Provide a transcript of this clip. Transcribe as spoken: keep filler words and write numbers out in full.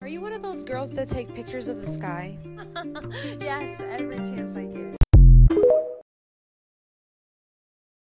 Are you one of those girls that take pictures of the sky? Yes, every chance I get.